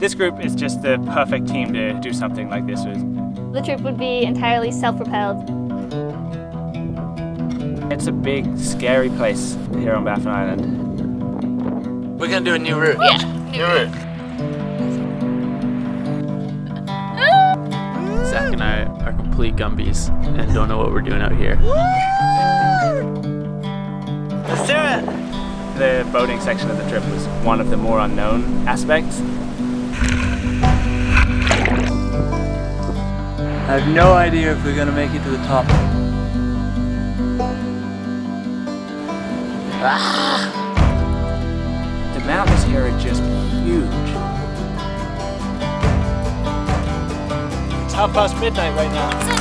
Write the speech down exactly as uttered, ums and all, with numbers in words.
This group is just the perfect team to do something like this with. The trip would be entirely self-propelled. It's a big, scary place here on Baffin Island. We're gonna do a new route. Yeah, new route. Zach and I are complete Gumbies and don't know what we're doing out here. Let's do it! The boating section of the trip was one of the more unknown aspects. I have no idea if we're gonna make it to the top. Ah! The mountains here are just huge. It's half past midnight right now.